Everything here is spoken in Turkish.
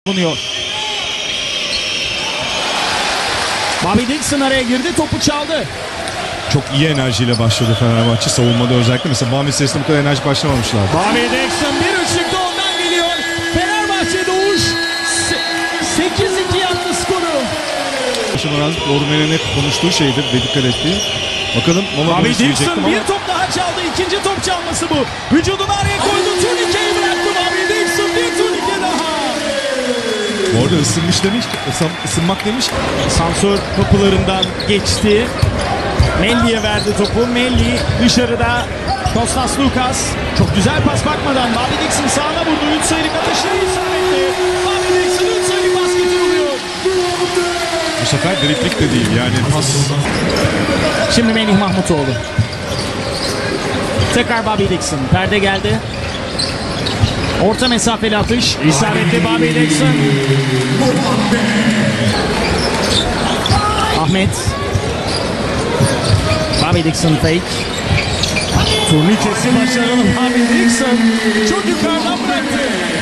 bulunuyor. Bobby Dixon araya girdi, topu çaldı. Çok iyi enerjiyle başladı Fenerbahçe savunmada özellikle. Mesela Bami sesinde bu kadar enerji başlamamışlar. Bobby Dixon bir üçlükte ondan geliyor. Fenerbahçe Doğuş 8-2 yaptı skoru. Ormen'in hep konuştuğu şeydir ve dikkat ettiği. Bakalım Bobby Dixon bir top daha çaldı. İkinci top çalması bu. Vücudunu araya koydu. Turnikeyi bıraktı Bobby Dixon. Bir turnike daha. Orada ısınmış demiş, ısınmak demiş. Sansör kapılarından geçti. Melli'ye verdi topu. Melli dışarıda. Kostas Lukas. Çok güzel pas bakmadan Bobby Dixon sağına vurdu. 3 sayılık atışları isabetli. Bobby Dixon 3 sayılık basketi buluyor. Bu sefer driplik de değil yani pas. Şimdi Melih Mahmutoğlu. Tekrar Bobby Dixon. Perde geldi. Orta mesafeli atış. İsabetli Bobby Dixon. Ahmet. Bobby Dixon fake. Turnikesi başarılı Bobby Dixon. Çok yukarıdan bıraktı.